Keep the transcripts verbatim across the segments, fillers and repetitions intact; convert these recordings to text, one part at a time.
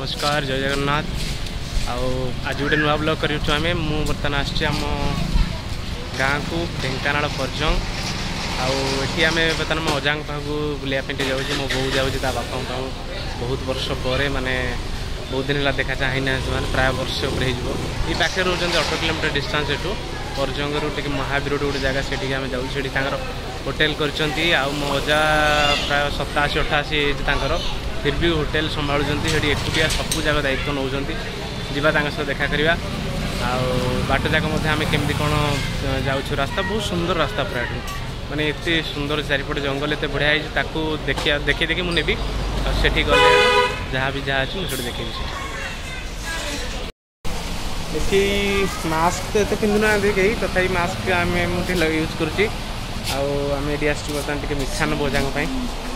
नमस्कार जय जगन्नाथ। आज गोटे नुआ ब्लॉग कर बर्तमान आम गाँ को ढेंकानाल परजंग आठी आम बर्तमान मो अजा पाक बुलाइक जाऊँगी। मो बो जाऊँगी बापा बहुत वर्ष पर माने बहुत दिन है देखा चाहे ना प्राय वर्ष उपर ये पाखे रोच अठ किलोमीटर डिस्टेंस एठू परजंग टे महावीर गोटे जगह से आम जाऊँ होटेल कर मो अजा प्राय सताशी अठाशी एज फिर भी होटेल संभालुं एकुटिया सबू जगह दायित्व नौ जीवा सह देखा करवा बाट जाक आम केमती कौन जाऊँ रास्ता बहुत सुंदर रास्ता पूरा माने एत सुंदर चारिपटे जंगल एत बढ़िया है देखिए देखी देखी मुझे नेबी सेठी गले जहाँ भी जहाँ अच्छी मुझे देखे देखी मास्क तो एत पिंधुना कहीं तथा मास्क आम मुझे यूज करुँची आम ये बर्तमान टे मिठा नब अजापाई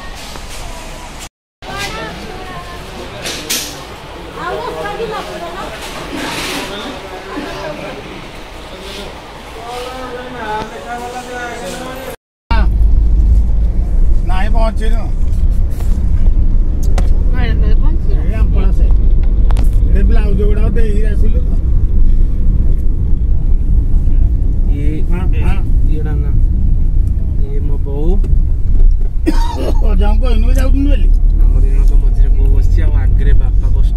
नहीं पहुंचे ब्लाउज गुड़ा दे आसिलु ये ना ये मो बो जाऊँ कहनु जाऊँ बोली आम दिन मझे बो बस आगे बापा बस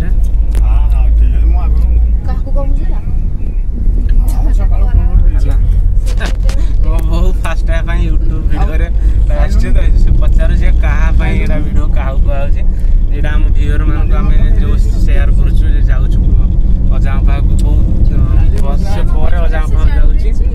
बहुत फास्ट यूट्यूब वीडियो से पचार से कहा वीडियो क्या कहुचे आम व्यूअर मान आम जो शेयर कर जाऊँ अजा पाक बहुत वर्ष पर अजा पाक जाऊँ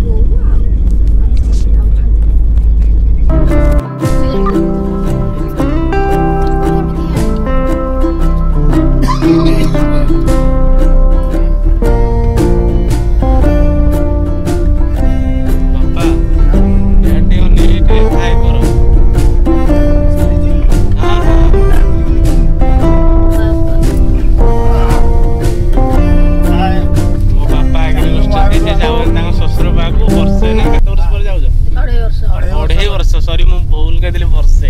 सॉरी मु भूल कहली वर्षे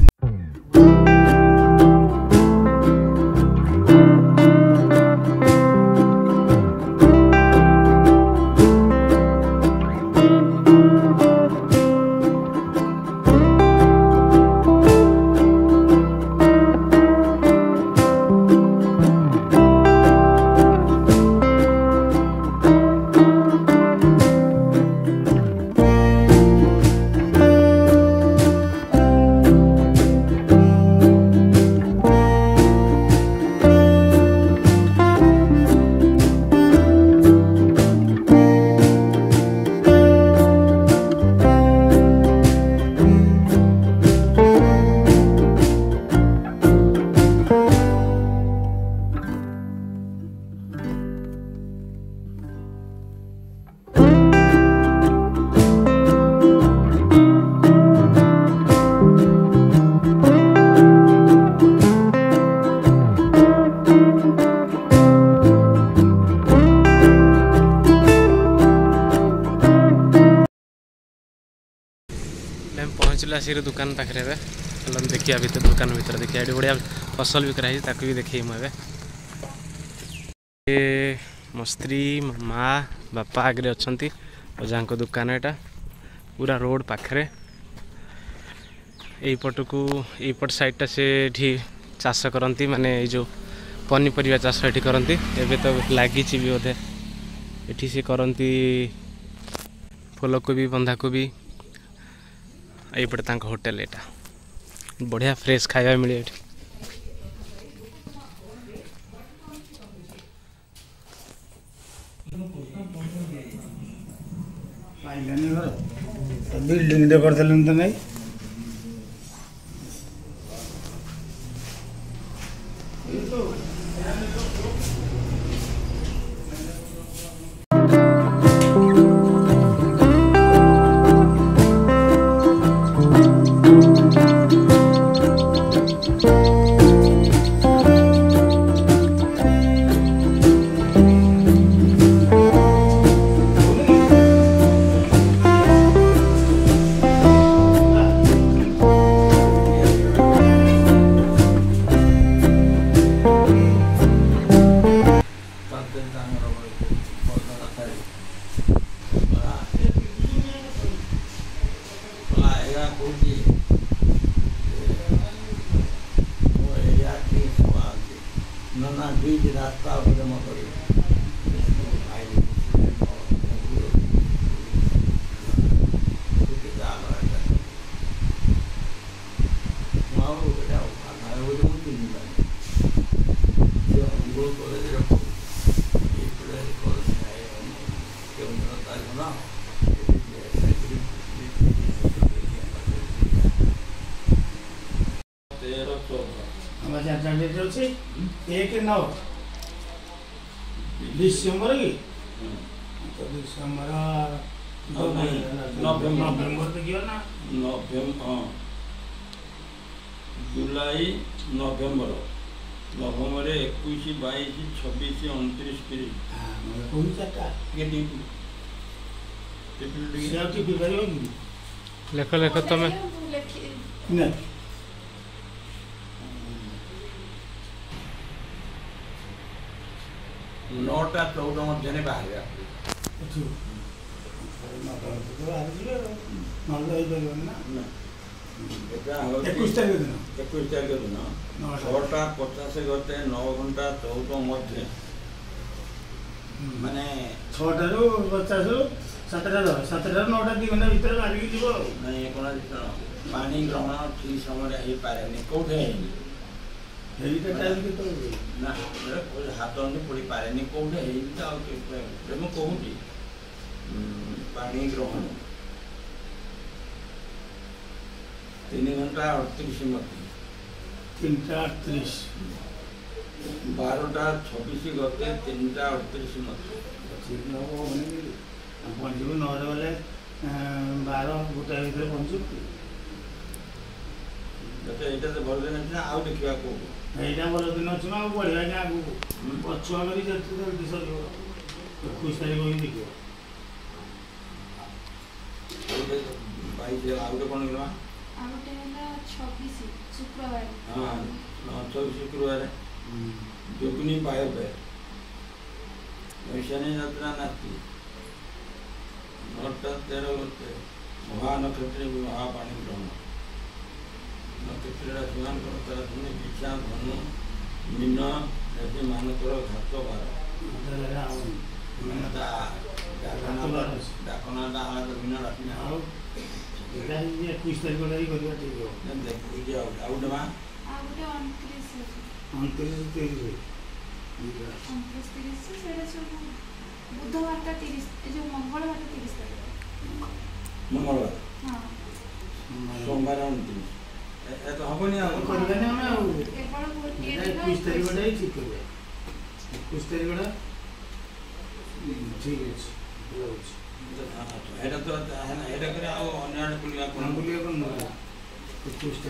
पहुँचला सी दुकान पाखे देखिए भर दुकान भर देखिए ये बढ़िया फसल भी कराई भी देखे मुझे मो स्त्री माँ बापा आगे अच्छा अजा दुकान एटा पूरा रोड पाखे यपट को यपट साइडटा से चाष करती माने जो पनीपरिया चाष ये करती एवं तो लगी भी बोधे ये सी करती फूलकोबी बंधाकोबी यपटे तक होटेल यहाँ बढ़िया फ्रेश खाଇବା मिले ये बिल्डिंग दे कर तो नहीं କହୁଛି ମୋ ଏରିଆଠି ସବୁ ଆଉଛି ନନା ଠିକ୍ ରାସ୍ତା ଉପରେ ମୋ କରିବେ ଅଛି ଏକ ନଅ ଡିସେମ୍ବର କି ଡିସେମ୍ବର ନଭେମ୍ବର ଦେଖିବ ନା ନଭେମ୍ବର ହଁ ଜୁଲାଇ ନଭେମ୍ବର ନଭେମ୍ବର ଏକୋଇଶ ବାଇଶ ଛବିଶ ଅଣତିରିଶ ତିରିଶ ଏକୋଇଶ ଚାରିଟା ସେ ଆଉ ଟିପି ପାରିବ କି ଲେଖ ଲେଖ ତମେ ନା ନଅଟା ଚଉଦ ମଧ୍ୟରେ ବାହାରିବା ଏକୋଇଶ ତାରିଖ ଦିନ ଏକୋଇଶ ତାରିଖ ଦିନ ଛଅଟା ପଚାଶ ଗତେ ନଅ ଘଣ୍ଟା ଚଉଦ ମଧ୍ୟରେ ମାନେ ଛଅଟାରୁ ପଚାଶରୁ ସାତଟା ଦଶ ସାତଟାରୁ ନଅଟା ଦୁଇ ଘଣ୍ଟା ଭିତରେ ବାହାରିକି ଯିବ ଆଉ ନାଇଁ କ'ଣ ପାଣି ଗ୍ରହଣ ଠିକ୍ ସମୟରେ ହେଇପାରେନି କେଉଁଠି ହେଇନି ହେଇଟା ଟାଇମ୍ କେତେବେଳେ ନା ହାତ ଅଣ୍ଟି ପଡ଼ିପାରେନି କେଉଁଠି ହେଇନି ତ ଆଉ ମୁଁ କହୁଛି ପାଣି ଗ୍ରହଣ ତିନି ଘଣ୍ଟା ଅଠତିରିଶ ମିନିଟ୍ ତିନିଟା ଅଠତିରିଶ ବାରଟା ଛବିଶ ଗତେ ତିନିଟା ଅଠତିରିଶ ମିନିଟ୍ ପହଞ୍ଚିବୁ ନଅରେ ଗଲେ ବାର ଗୋଟାଏ ଭିତରେ ପହଞ୍ଚିବୁ ଏଇଟା ତ ଭଲ ଦିନ ଅଛି ନା ଆଉ ଦେଖିବା କୋଉ ଏଇଟା ଭଲ ଦିନ ଅଛି ନା ଆଉ ବଢ଼ିବା କି ଆଗକୁ ପଛୁଆ କରି ଯେତେ ଜଲ୍ଦି ସରିବ ଏକୋଇଶ ତାରିଖ ହିଁ ଦେଖିବ ବାଇଶ ଆଉ ଗୋଟେ କ'ଣ ହେଲା ଆଉ ଗୋଟେ ହେଲା ଛବିଶ ଶୁକ୍ରବାର ହଁ ଛବିଶ ଶୁକ୍ରବାର ଯୋଗୁନି ପାୟବେ ଐଶାନୀ ଯାତ୍ରା ନାସ୍ତି ନଅଟା ତେର ଗତେ ମହାନକ୍ଷତ୍ରୀ ମହାପାଣି ଗ୍ରହଣ ନକ୍ଷତ୍ରୀର ସେମାନଙ୍କର ତାର ଧନୁ ବିଛା ଧନୁ ମୀନ ସେମାନଙ୍କର ଘାତ ବାର ଡାକନାଟା ଆଳାଦ ମୀନ ଡାକିନା ଆଉ ଏକୋଇଶ ତାରିଖଟା ହିଁ କରିବା ଠିକ୍ ହେବ ଦେଖୁଛି ଆଉ ଆଉ ଗୋଟେ ମା ଆଉ ଗୋଟେ ଅଣତିରିଶ ଅଣତିରିଶ ତିରିଶ ଅଣତିରିଶ ତିରିଶ ସେଇଟା ସବୁ ବୁଧବାରଟା ତିରିଶ ଏ ଯେଉଁ ମଙ୍ଗଳବାରଟା ତିରିଶ ତାରିଖ ମଙ୍ଗଳବାର ହଁ ସୋମବାର ଅଣତିରିଶ ଏ ତ ହବନି ଆଉ କରିବାନି ଆମେ ଆଉ କେବଳ ଗୋଟିଏ ଏକୋଇଶ ତାରିଖଟା ହିଁ ଠିକ୍ କରିବା ଏକୋଇଶ ତାରିଖଟା ଠିକ୍ ଅଛି ଭଲ ଅଛି ଏଇଟା ତ ଏଇଟା କରି ଆଉ ଅନ୍ୟ ଆଡ଼େ ବୁଲିବା କ'ଣ ବୁଲିବା କ'ଣ ନେବା ଏକୋଇଶଟା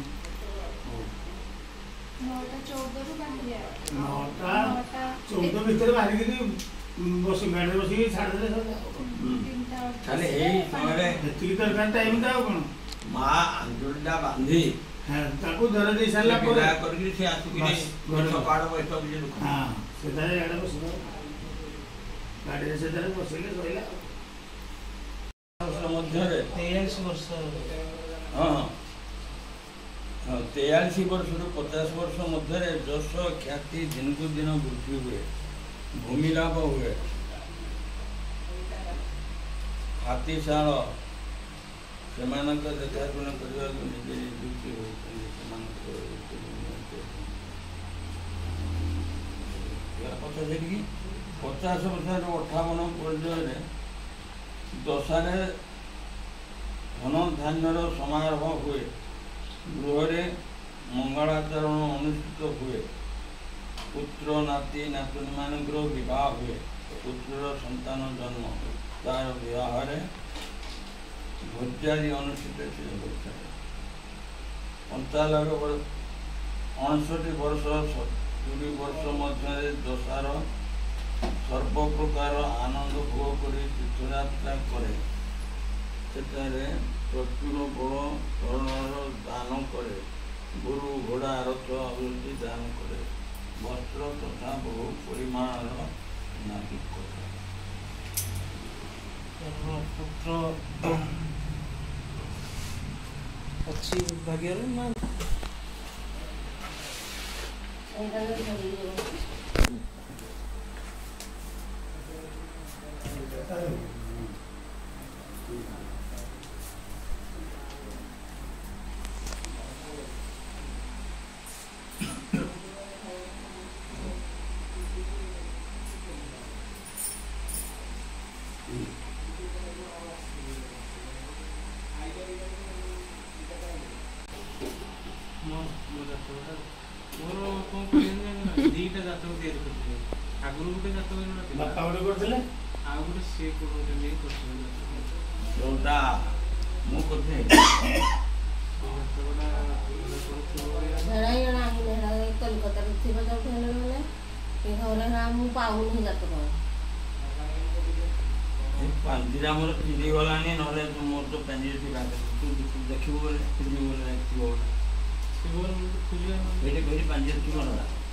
ନଅଟା ଚଉଦରୁ ବାହାରିବା ନଅଟା ଚଉଦ ଭିତରେ ବାହାରିକିରି ବସି ଗାଡ଼ିରେ ବସିକି ଛାଡ଼ିଦେଲେ ତିନିଟା ଖାଲି ଏଇ ସମୟରେ ଏତିକି ଦରକାର ଟାଇମ୍ଟା ଆଉ କ'ଣ ମା ଆଞ୍ଜୁଳିଟା ବାନ୍ଧି ତାକୁ ଧର ଦେଇ ସାରିଲା ପରେ ବିଦାୟ କରିକି ସେ ଆସିକିରି ସକାଳ ବୈଠକ ଯେ ହଁ ସେଠାରେ ଇଆଡ଼େ ବସିବ ଗାଡ଼ିରେ ସେଠାରେ ବସିଲେ ସରିଲା ମଧ୍ୟରେ ତେୟାଳିଶ ବର୍ଷ ହଁ ହଁ ତେୟାଳିଶ ବର୍ଷରୁ ପଚାଶ ବର୍ଷ ମଧ୍ୟରେ ଯଶ ଖ୍ୟାତି ଦିନକୁ ଦିନ ବୃଦ୍ଧି ହୁଏ ଭୂମିଲାଭ ହୁଏ ହାତୀଶାଳ ସେମାନଙ୍କ ଦେଖାଶୁଣା କରିବାକୁ ନିଜେ ନିଯୁକ୍ତି ହେଉଛନ୍ତି ସେମାନଙ୍କ ପଚାଶ ସେଠିକି ପଚାଶ ବର୍ଷରୁ ଅଠାବନ ପର୍ଯ୍ୟାୟରେ ଦଶାରେ ଧନ ଧାନ୍ୟର ସମାରୋହ ହୁଏ ଗୃହରେ ମଙ୍ଗଳାଚରଣ ଅନୁଷ୍ଠିତ ହୁଏ ପୁତ୍ର ନାତି ନାତୁଣୀମାନଙ୍କର ବିବାହ ହୁଏ ପୁତ୍ରର ସନ୍ତାନ ଜନ୍ମ ତାର ବିବାହରେ ଭୋଜାରୀ ଅନୁଷ୍ଠିତ ହୋଇଥାଏ ପଞ୍ଚାଲବେ ଅଣଷଠି ବର୍ଷ ସତୁରି ବର୍ଷ ମଧ୍ୟରେ ଦଶାର ସର୍ବପ୍ରକାର ଆନନ୍ଦ ଭୋଗ କରି ତୀର୍ଥଯାତ୍ରା କରେ ସେଠାରେ ପ୍ରଚୁର ବଳ ଧରଣର ଦାନ କରେ ଗୁରୁ ଘୋଡ଼ା ରଥ ଅଭିବୃଦ୍ଧି ଦାନ କରେ ବସ୍ତ୍ର ତଥା ବହୁ ପରିମାଣର ନାଗି କରେ ପୁତ୍ର ଅଛି ଭାଗ୍ୟରେ ନା ମୋର କ'ଣ କହିଲେ ଦୁଇଟା ଜାତକ ତିଆରି କରିଥିଲେ ଆଗରୁ ଗୋଟେ ଜାତକ ବାପା ଗୋଟେ କରିଥିଲେ ଆଉ ଗୋଟେ ସିଏ ଗୋଟେ ନେଇ କରିଥିଲେ ଯୋଉଟା ମୁଁ କରିଥିଲି କଲିକତାରେ ଥିବା ଯୋଉଠି ହେଲେ ମାନେ ଘରେ ମୁଁ ପାଉନି ଜାତକ ପାଞ୍ଜିରେ ଆମର ଚିରି ଗଲାଣି ନହେଲେ ମୋର ତ ପାଞ୍ଜିରେ ଥିବା ତୁ ଦେଖିବୁ ବୋଲେ ଖୋଜିବୁ ବୋଲେ ଥିବ ବୋଲେ ଖୋଜିବା ଏଇଠି ଏଇଠି ପାଞ୍ଜିରେ ଥିବ ନା